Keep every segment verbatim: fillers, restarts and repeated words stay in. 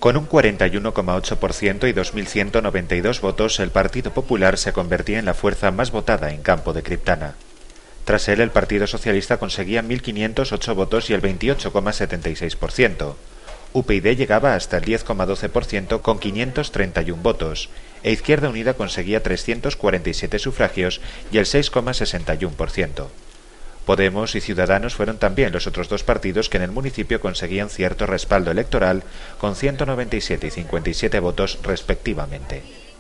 Con un cuarenta y uno coma ocho por ciento y dos mil ciento noventa y dos votos, el Partido Popular se convertía en la fuerza más votada en campo de Criptana. Tras él, el Partido Socialista conseguía mil quinientos ocho votos y el veintiocho coma setenta y seis por ciento. U P YD llegaba hasta el diez coma doce por ciento con quinientos treinta y uno votos, e Izquierda Unida conseguía trescientos cuarenta y siete sufragios y el seis coma sesenta y uno por ciento. Podemos y Ciudadanos fueron también los otros dos partidos que en el municipio conseguían cierto respaldo electoral, con ciento noventa y siete y cincuenta y siete votos respectivamente.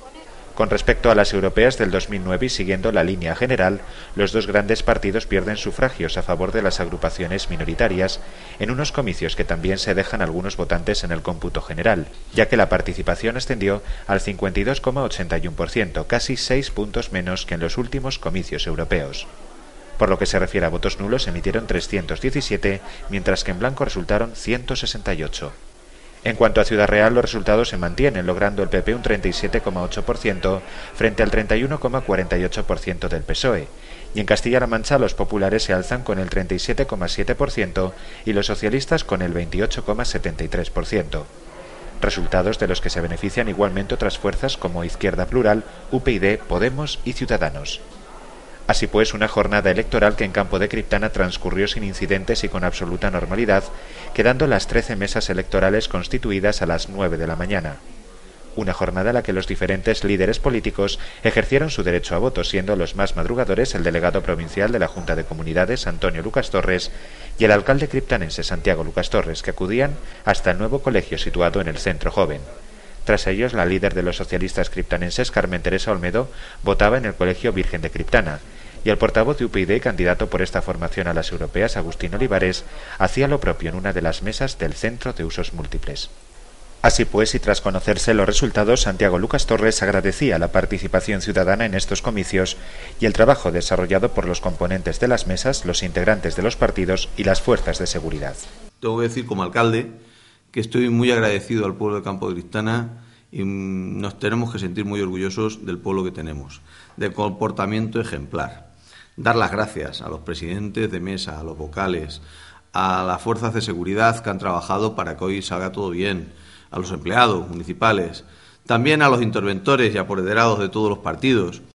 Con respecto a las europeas del dos mil nueve y siguiendo la línea general, los dos grandes partidos pierden sufragios a favor de las agrupaciones minoritarias en unos comicios que también se dejan algunos votantes en el cómputo general, ya que la participación ascendió al cincuenta y dos coma ochenta y uno por ciento, casi seis puntos menos que en los últimos comicios europeos. Por lo que se refiere a votos nulos, se emitieron trescientos diecisiete, mientras que en blanco resultaron ciento sesenta y ocho. En cuanto a Ciudad Real, los resultados se mantienen, logrando el P P un treinta y siete coma ocho por ciento frente al treinta y uno coma cuarenta y ocho por ciento del P S O E, y en Castilla-La Mancha los populares se alzan con el treinta y siete coma siete por ciento y los socialistas con el veintiocho coma setenta y tres por ciento. Resultados de los que se benefician igualmente otras fuerzas como Izquierda Plural, U P YD, Podemos y Ciudadanos. Así pues, una jornada electoral que en campo de Criptana transcurrió sin incidentes y con absoluta normalidad, quedando las trece mesas electorales constituidas a las nueve de la mañana. Una jornada en la que los diferentes líderes políticos ejercieron su derecho a voto, siendo los más madrugadores el delegado provincial de la Junta de Comunidades, Antonio Lucas Torres, y el alcalde criptanense, Santiago Lucas Torres, que acudían hasta el nuevo colegio situado en el Centro Joven. Tras ellos, la líder de los socialistas criptanenses, Carmen Teresa Olmedo, votaba en el Colegio Virgen de Criptana, y el portavoz de U P YD, candidato por esta formación a las europeas, Agustín Olivares, hacía lo propio en una de las mesas del Centro de Usos Múltiples. Así pues, y tras conocerse los resultados, Santiago Lucas Torres agradecía la participación ciudadana en estos comicios y el trabajo desarrollado por los componentes de las mesas, los integrantes de los partidos y las fuerzas de seguridad. Tengo que decir, como alcalde, que estoy muy agradecido al pueblo de Campo de Criptana y nos tenemos que sentir muy orgullosos del pueblo que tenemos, del comportamiento ejemplar. Dar las gracias a los presidentes de mesa, a los vocales, a las fuerzas de seguridad que han trabajado para que hoy salga todo bien, a los empleados municipales, también a los interventores y apoderados de todos los partidos.